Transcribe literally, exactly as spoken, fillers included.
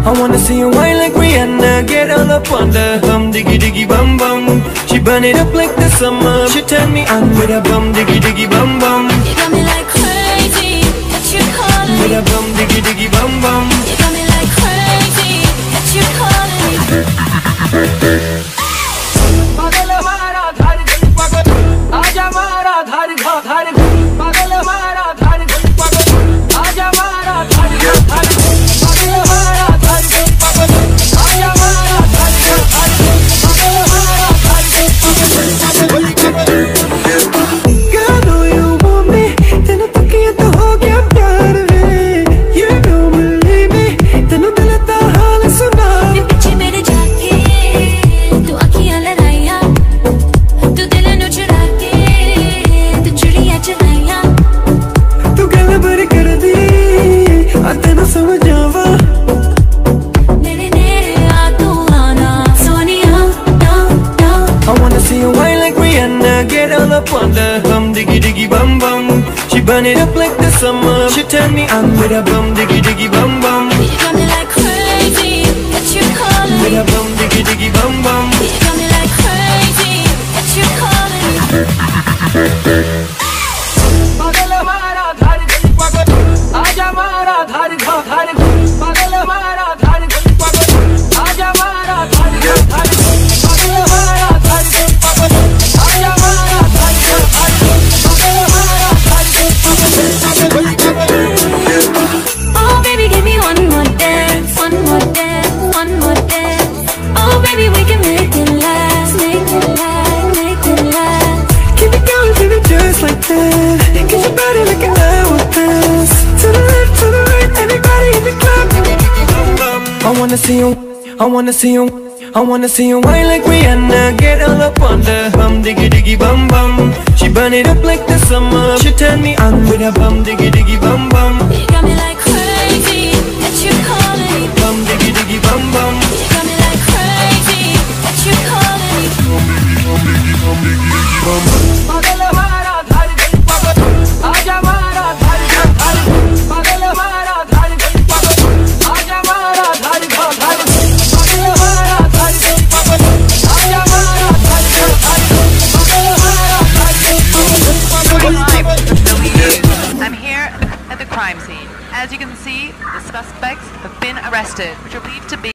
I wanna see you whine like Rihanna, get all up on the hum, diggy diggy bum bum. She burn it up like the summer. She turn me on with a bum, diggy diggy bum bum. You got me like crazy, that you calling With me. a bum, diggy diggy bum bum. You got me like crazy, that you calling me. पागल हमारा धार गई पागल, आजा हमारा धार घा धार पागल हमारा धार गई पागल, आजा हमारा धार घा धार पागल हमारा धार गई पागल, आजा हमारा धार घा धार पागल हमारा धार गई पागल। Girl, I know you want me, तेनू तकिया तो हो गया प्यार वे। You don't believe me, तेनू दिल दा हाल सुना। पीछे मेरे जाके तू अखियां लड़ाइया, तू दिल नू चुरा के तू चुड़िया चलाइया। तू गल भर कर दी, आ तेनू समझ आवा। मेरे नेड़े आ तू आना Sonia, no no। I wanna see you whine like Rihanna, get all up on the hum, diggy diggy bum bum. She burn it up like the summer. She turn me on with a bum, diggy diggy bum bum. You got me like crazy, that you calling With me. a bum, diggy diggy bum bum. You got me like crazy, that you calling me. पागल हमारा धार गई पागल, आजा हमारा धार घा धार पागल हमारा धार गई पागल, आजा हमारा धार घा धार पागल हमारा धार गई पागल, आजा हमारा धार घा धार पागल हमारा धार गई पागल। Oh baby, give me one more dance, one more dance, one more dance. Oh baby, we can make it last, make it last, make it last. Keep it going, keep it just like that. Get your body like an hourglass. To the left, to the right, everybody in the club. I wanna see you, I wanna see you, I wanna see you whine like Rihanna, get all up on the hum, diggy diggy bum bum. She burn it up like the summer. She turn me on with a bum, diggy diggy bum bum. You got me like crazy, that you calling me. Bum, diggy diggy bum bum. You got me like crazy, that you calling me. पागल हमारा धार गई पागल, आजा हमारा धार घा धार पागल हमारा धार गई पागल, आजा हमारा धार घा धार पागल हमारा धार गई पागल, आजा हमारा धार घा धार पागल हमारा धार गई पागल। I'm here at the crime scene. As you can see, the suspects have been arrested, which are believed to be